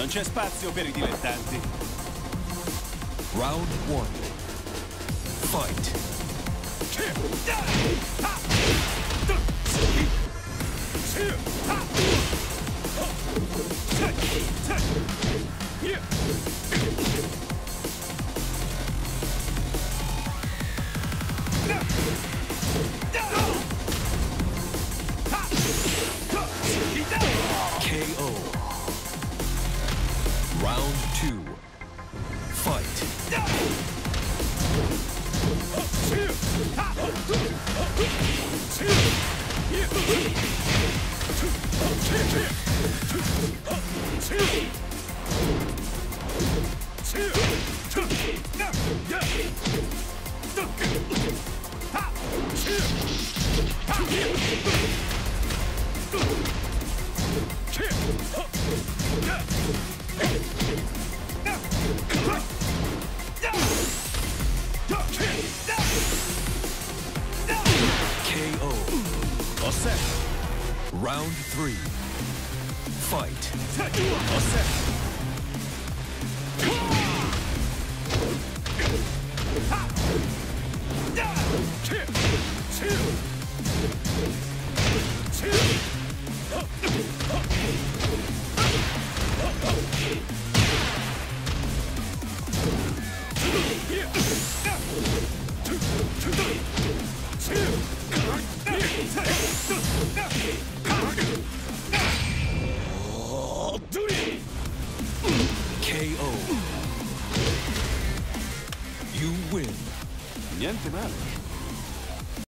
Non c'è spazio per i dilettanti. Round 1. Fight. KO. Round 2. Fight. KO. All set. Round 3. Fight. All set. KO. You win. Niente male.